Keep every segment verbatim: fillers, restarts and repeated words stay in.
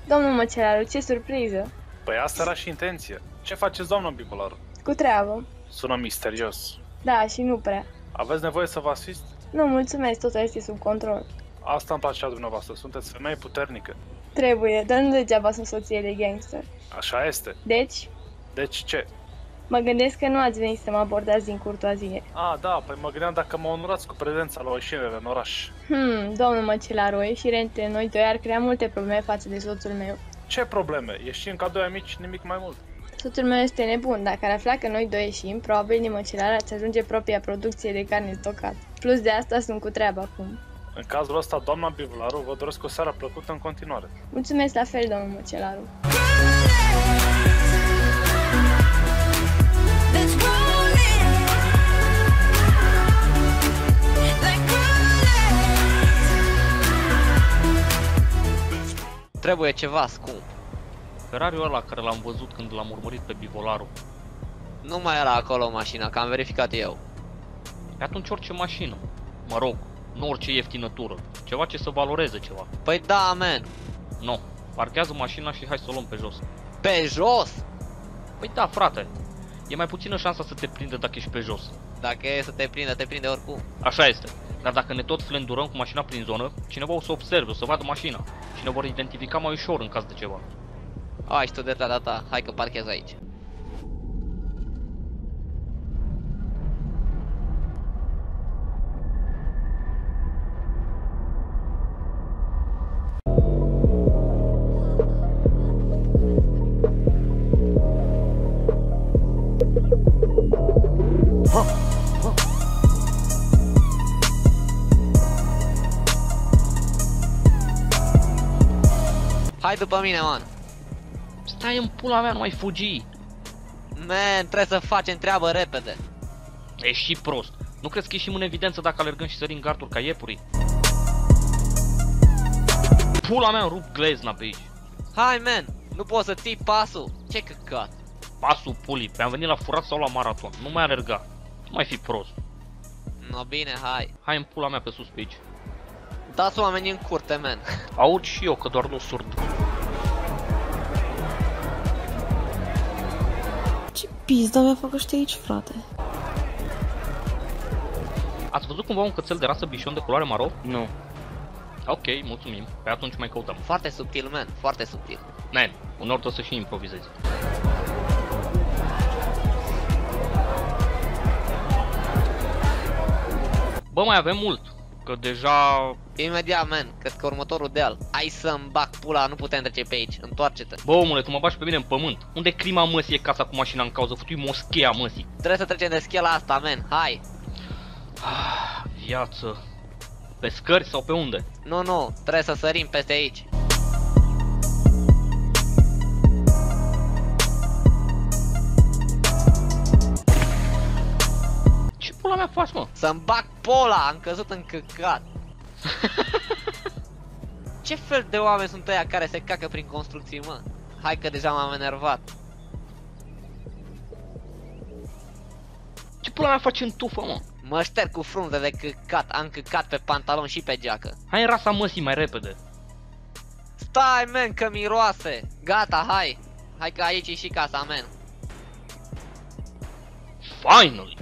Domnul Măcelaru, ce surpriză! Păi asta era și intenția. Ce faceți, doamnă Bipolaru? Cu treabă. Sună misterios. Da, și nu prea. Aveți nevoie să vă asist? Nu, mulțumesc, totul este sub control. Asta îmi place a dumneavoastră, sunteți femeie puternică. Trebuie, dar nu degeaba sunt soție de gangster. Așa este. Deci, Deci ce? mă gândesc că nu ați venit să mă abordați din curtoazie. Ah, da, păi mă gândeam dacă mă onorați cu prezența la o ieșire în oraș. Hmm, domnul Măcelaru, o ieșire între noi doi ar crea multe probleme față de soțul meu. Ce probleme? Ieșim ca doi amici, nimic mai mult. Soțul meu este nebun, dacă ar afla că noi doi ieșim, probabil din Măcelaru ați ajunge propria producție de carne stocat. Plus de asta sunt cu treabă acum. În cazul ăsta, doamna Bivolaru, vă doresc o seară plăcută în continuare. Mulțumesc la fel, domnul Măcelaru. Trebuie ceva scump. Ferrariul ăla care l-am văzut când l-am urmărit pe Bivolaru. Nu mai era acolo mașina, că am verificat eu. Pe atunci orice mașină. Mă rog, nu orice ieftinătură. Ceva ce să valoreze ceva. Păi da, man. Nu. Parchează mașina și hai să o luăm pe jos. Pe jos? Păi da, frate. E mai puțină șansa să te prindă dacă ești pe jos. Dacă e să te prindă, te prinde oricum. Așa este. Dar dacă ne tot flendurăm cu mașina prin zonă, cineva o să observe, o să vadă mașina și ne vor identifica mai ușor în caz de ceva. Ai și tu de dreptatea ta, hai că parchez aici. Hai după mine, man. Stai în pula mea, nu mai fugi. Man, trebuie să facem treabă repede. Ești și prost. Nu crezi că ieșim în evidență dacă alergăm și sărim garduri ca iepurii? Pula mea, rup glezna pe aici. Hai, man, nu poți să ții pasul. Ce căcat. Pasul pulii, pe-am venit la furat sau la maraton. Nu mai alerga. Nu mai fi prost. No bine, hai. Hai în pula mea pe sus pe aici. Dați oamenii în curte, man. Aud și eu, că doar nu surd. Ce pizda mi-a făcut ăștia aici, frate? Ați văzut cumva un cățel de rasă bișon de culoare maro? Nu. Ok, mulțumim. Pe atunci mai căutăm. Foarte subtil, man, foarte subtil. Man, uneori trebuie să și improvizezi. Bă, mai avem mult. Că deja... Imediat, man, cred că următorul deal. Hai să-mi bag pula, nu putem trece pe aici, întoarce-te. Bă, omule, tu mă bagi pe mine în pământ. Unde crima măsii e casa cu mașina în cauză? Futui moscheea măsii. Trebuie să trecem de schela asta, man, hai. Ah, viață. Pe scări sau pe unde? Nu, nu, trebuie să sărim peste aici. Ce pula mea faci, mă? Să-mi bag pola, am căzut în căcat. Ce fel de oameni sunt ăia care se cacă prin construcții, mă? Hai că deja m-am enervat. Ce pula mea faci în tufă, mă? Mă șterg cu frunze de căcat, am căcat pe pantalon și pe geacă. Hai în rasa măsii mai repede. Stai, man, că miroase. Gata, hai. Hai că aici e și casa, man. Finally!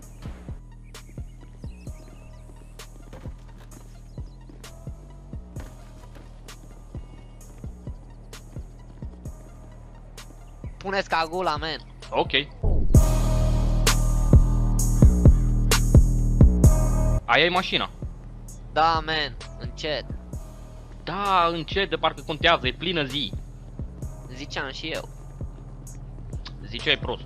Puneți cagula, man. Ok. Aia e mașina. Da, man, încet. Da, încet, de parcă contează, e plină zi. Ziceam și eu. Ziceai prost.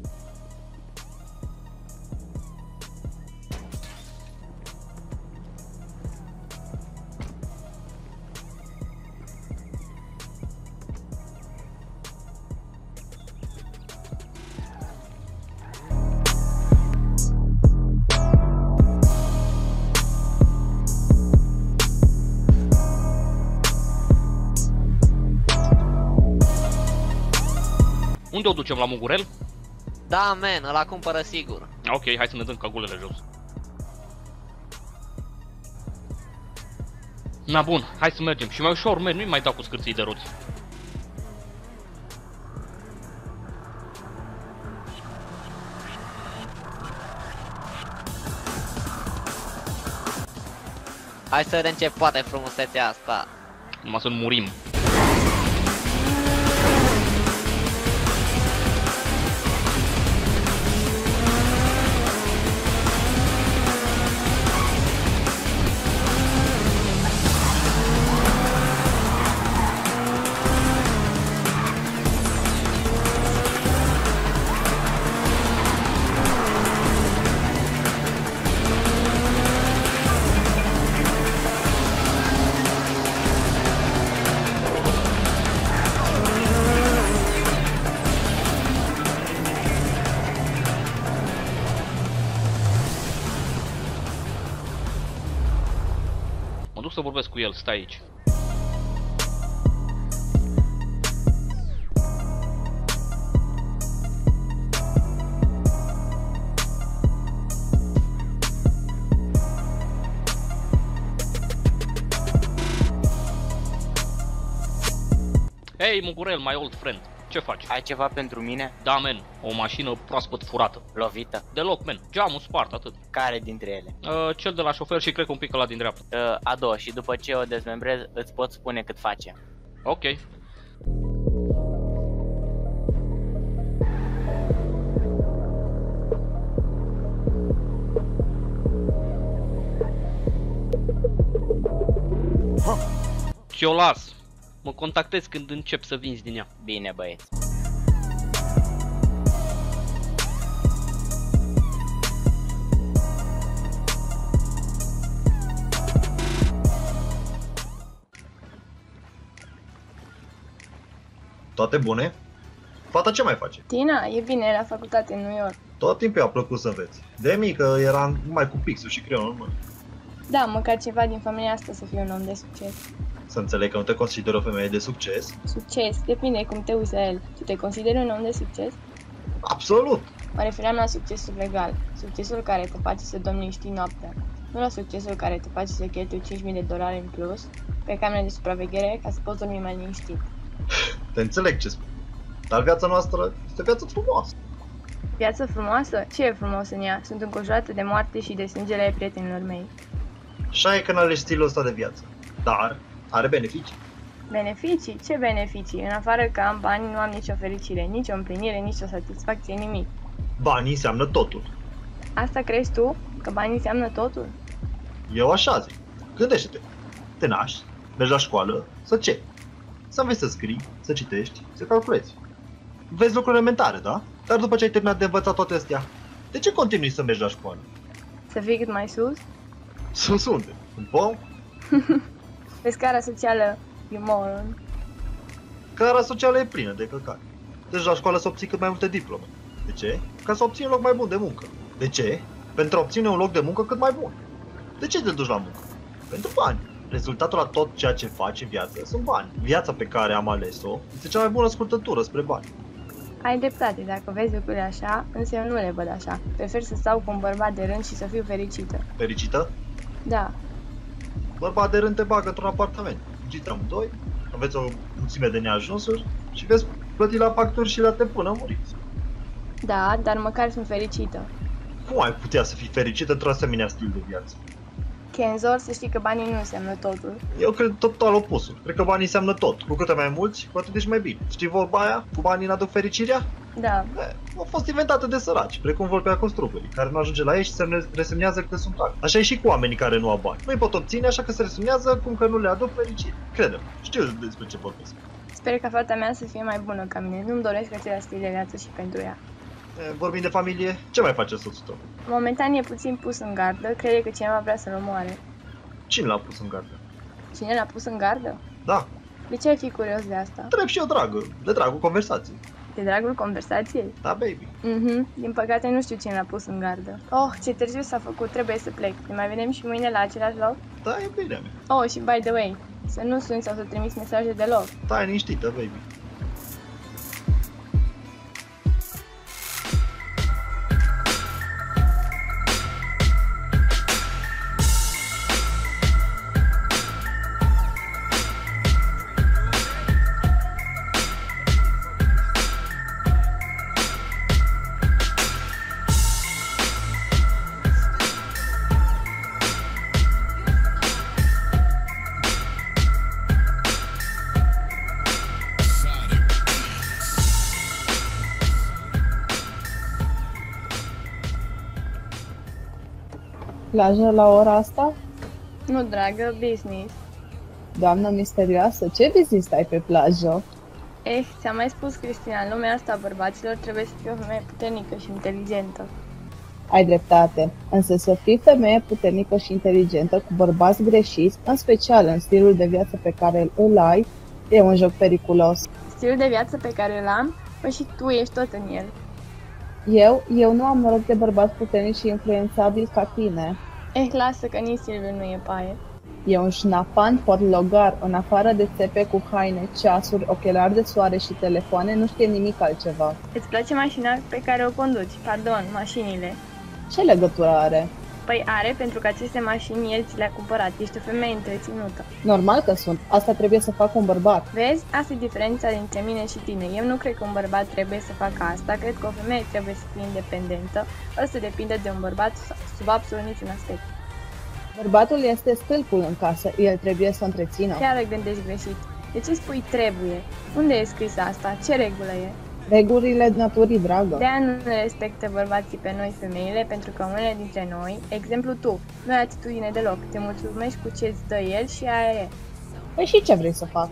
Unde o ducem, la Mugurel? Da, man, ăla cumpără sigur. Ok, hai să ne dăm cagulele jos. Na bun, hai să mergem. Și mai ușor merg, nu-i mai dau cu scârții de roți. Hai să vedem ce poate frumusețea asta. Numai să nu murim. Mă duc să vorbesc cu el, stai aici. Hei, Mugurel, my old friend, ce faci? Ai ceva pentru mine? Da, man, o mașină proaspăt furată. Lovită? Deloc, man, geamul spart, atât. Care dintre ele? Uh, cel de la șofer și cred că un pic ăla din dreapta. Uh, a doua, și după ce o dezmembrez îți pot spune cât face. Ok. Ce-o las? Mă contactez când încep să vinzi din ea. Bine, băieți. Toate bune? Fata ce mai face? Tina, e bine, e la facultate în New York. Tot timpul i-a plăcut să înveți. De mică era numai cu pixul și creionul în mână. Da, măcar ceva din familia asta să fie un om de succes. Să înțeleg că nu te consideri o femeie de succes? Succes, depinde cum te uiți la el. Tu te consideri un om de succes? Absolut! Mă refeream la succesul legal, succesul care te face să domniști noaptea, nu la succesul care te face să cheltui cinci mii de dolari în plus pe camere de supraveghere ca să poți dormi mai liniștit. Te înțeleg ce spui. Dar viața noastră este viață frumoasă. Viață frumoasă? Ce e frumos în ea? Sunt înconjurată de moarte și de sângele ai prietenilor mei. Așa e că n-alegi stilul ăsta de viață. Dar are beneficii. Beneficii? Ce beneficii? În afară că am bani, nu am nicio fericire, nicio împlinire, nicio satisfacție, nimic. Banii înseamnă totul. Asta crezi tu? Că banii înseamnă totul? Eu așa zic. Gândește-te. Te naști, mergi la școală, să ce? Să înveți să scrii, să citești, să calculezi. Vezi lucruri elementare, da? Dar după ce ai terminat de învățat toate astea, de ce continui să mergi la școală? Să fii cât mai sus? Sus unde? În pom? Pe scara socială, you moron. Cara socială e plină de căcat. Deci la școală să obții cât mai multe diplome. De ce? Ca să obții un loc mai bun de muncă. De ce? Pentru a obține un loc de muncă cât mai bun. De ce te duci la muncă? Pentru bani. Rezultatul la tot ceea ce faci în viață sunt bani. Viața pe care am ales-o este cea mai bună scurtătură spre bani. Ai dreptate, dacă vezi lucrurile așa, însă eu nu le văd așa. Prefer să stau cu un bărbat de rând și să fiu fericită. Fericită? Da. Bărbat de rând te bagă într-un apartament. Fugiți amândoi, aveți o mulțime de neajunsuri și veți plăti la facturi și la te până muriți. Da, dar măcar sunt fericită. Cum ai putea să fii fericită într-un asemenea stil de viață? Kenzor, să știi că banii nu înseamnă totul. Eu cred total opusul. Cred că banii înseamnă tot. Cu câte mai mulți, cu atât ești mai bine. Știi vorba aia? Cu banii n-aduc fericirea? Da. E, au fost inventate de săraci, precum vorbea constructorii, care nu ajunge la ei și se resemnează că sunt dragi. Așa e și cu oamenii care nu au bani. Nu îi pot obține, așa că se resemnează cum că nu le aduc fericire. Crede-mă, știu despre ce vorbesc. Sper ca fata mea să fie mai bună ca mine. Nu-mi doresc același stil de viață și pentru ea. E, vorbind de familie, ce mai face soțul tău? Momentan e puțin pus în gardă, crede că cineva vrea să-l omoare. Cine l-a pus în gardă? Cine l-a pus în gardă? Da, De ce ai fi curios de asta? trebuie și eu dragă, de dragul conversației. De dragul conversației? Da, baby. Mhm, din păcate nu știu cine l-a pus în gardă. Oh, ce târziu s-a făcut, trebuie să plec. Ne mai vedem și mâine la același loc? Da, e bine, mea. Oh, și by the way, să nu suni sau să trimiți mesaje deloc. Stai liniștită, baby. plajă la ora asta? Nu, dragă, business. Doamnă misterioasă, ce business ai pe plajă? Eh, ți-am mai spus, Cristina, în lumea asta a bărbaților trebuie să fie o femeie puternică și inteligentă. Ai dreptate, însă să fii femeie puternică și inteligentă cu bărbați greșiți, în special în stilul de viață pe care îl ai, e un joc periculos. Stilul de viață pe care îl am, păi și tu ești tot în el. Eu, eu nu am noroc de bărbați puternici și influențabili ca tine. Eh, lasă că nici Silviu nu e paie. E un șnapan portlogar, în afară de țepe cu haine, ceasuri, ochelari de soare și telefoane, nu știe nimic altceva. Îți place mașina pe care o conduci? Pardon, mașinile. Ce legătură are? Păi are, pentru că aceste mașini el ți le-a cumpărat. Ești o femeie întreținută. Normal că sunt. Asta trebuie să facă un bărbat. Vezi? Asta e diferența dintre mine și tine. Eu nu cred că un bărbat trebuie să facă asta. Cred că o femeie trebuie să fie independentă, fără să depindă de un bărbat sub absolut niciun aspect. Bărbatul este stâlpul în casă. El trebuie să o întrețină. Chiar gândești greșit. De ce spui trebuie? Unde e scris asta? Ce regulă e? Regulile naturii, dragă. De-aia nu ne respectă bărbații pe noi femeile, pentru că unele dintre noi, exemplu tu, nu ai atitudine deloc, te mulțumești cu ce îți dă el și aia e. Păi și ce vrei să fac?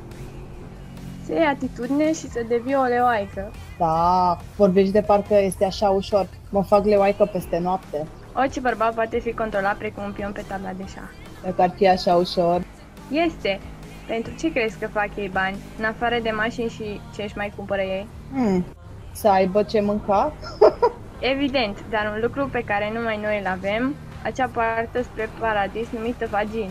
Să iei atitudine și să devii o leoaică. Da, vorbești de parcă este așa ușor. Mă fac leoaică peste noapte. Orice bărbat poate fi controlat precum un pion pe tabla de șah. Dacă ar fi așa ușor. Este! Pentru ce crezi că fac ei bani, în afară de mașini și ce își mai cumpără ei? Hmm. Să aibă ce mânca? Evident, dar un lucru pe care numai noi îl avem, acea poartă spre paradis numită vagin.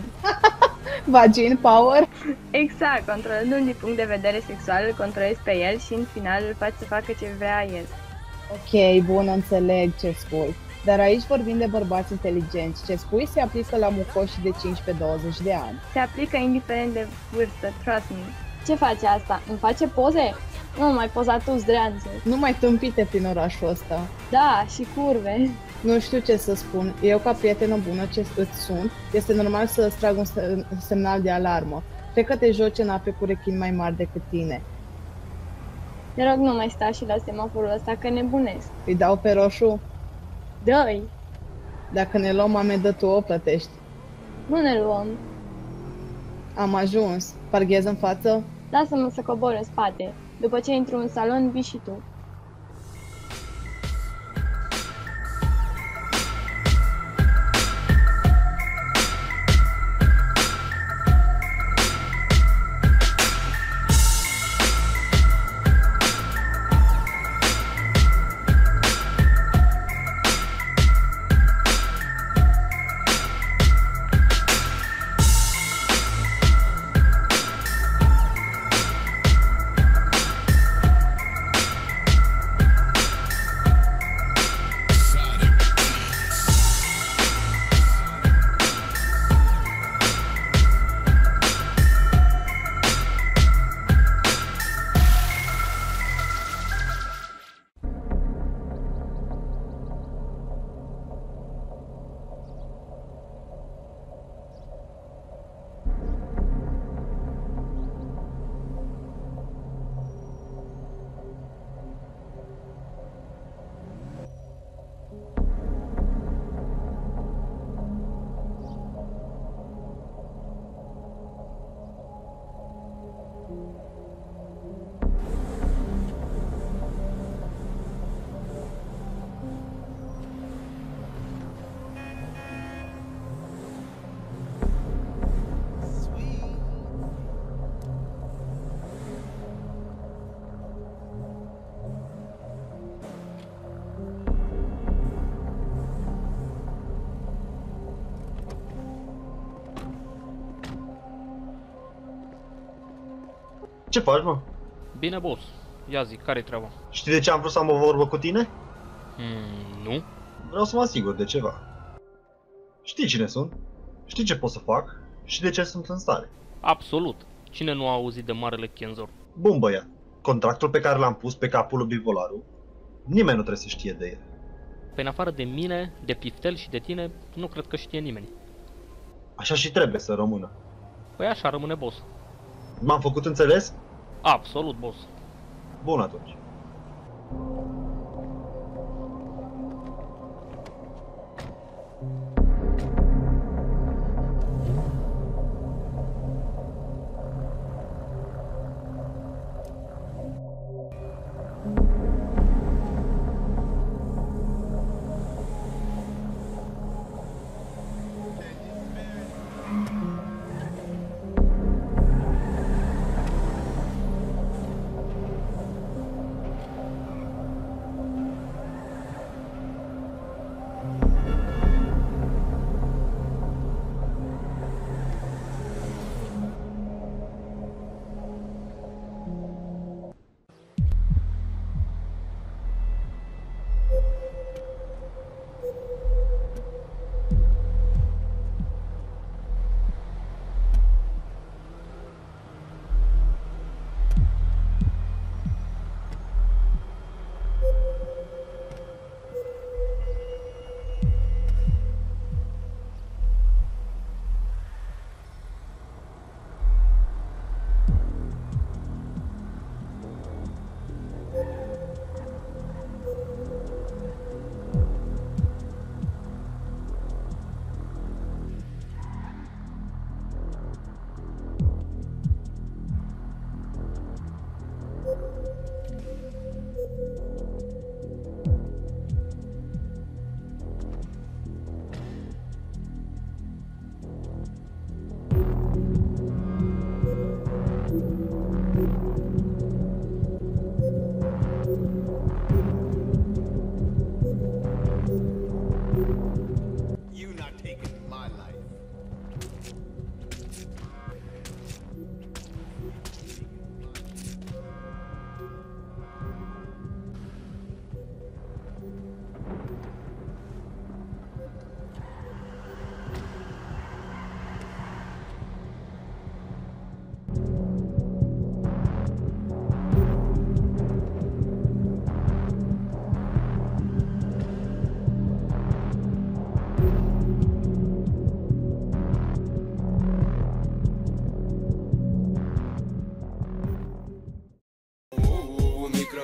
Vagin power? Exact, controlându-l din punct de vedere sexual, îl controlezi pe el și în final îl faci să facă ce vrea el. Ok, bun, înțeleg ce spui. Dar aici vorbim de bărbați inteligenți. Ce spui se aplică la mucoși de cincisprezece douăzeci de ani. Se aplică indiferent de vârstă, trust me. Ce face asta? Îmi face poze? Nu, mai poza tu, zdreanță. Nu mai tâmpite prin orașul ăsta. Da, și curve. Nu știu ce să spun. Eu, ca prietenă bună ce îți sunt, este normal să îți trag un semnal de alarmă. Cred că te joci în ape cu rechini mai mari decât tine. Te rog, nu mai sta și la semaforul ăsta, că nebunesc. Îi dau pe roșu? Dă-i! Dacă ne luăm amendă, tu o plătești. Nu ne luăm. Am ajuns. Parghez în față? Lasă-mă să cobor în spate. După ce intru în salon, vii și tu. Ce faci, mă? Bine, boss. Ia zi, care-i treaba? Știi de ce am vrut să am o vorbă cu tine? Hmm, nu? Vreau să mă asigur de ceva. Știi cine sunt? Știi ce pot să fac? Și de ce sunt în stare? Absolut. Cine nu a auzit de marele Kenzor? Bun, băiat. Contractul pe care l-am pus pe capul lui Bivolaru, nimeni nu trebuie să știe de el. Pe în afară de mine, de Piftel și de tine, nu cred că știe nimeni. Așa și trebuie să rămână. Păi așa rămâne, boss. M-am făcut înțeles? Absolut, boss. Bun atunci.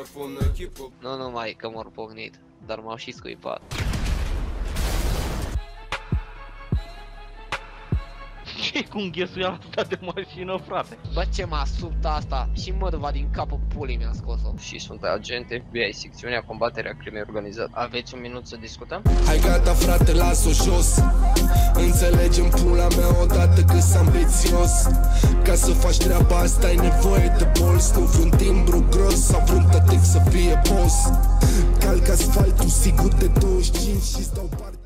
Nu numai că m-au pocnit, dar m-au și scuipat. Ce cum ghesuia asta de mașină, frate? Bă, ce m-a subt asta și măduva din capul pulii mi-a scos-o. Și sunt agent F B I, secțiunea combaterea crimei organizate. Aveți un minut să discutăm? Hai gata frate, las-o jos. Înțelegem pula mea odată că s ambițios. Ca să faci treaba asta ai nevoie de bols. Nu vreun timbru gros sau vreun tătic să fie boss. Calc asfaltul sigur de douăzeci și cinci și stau par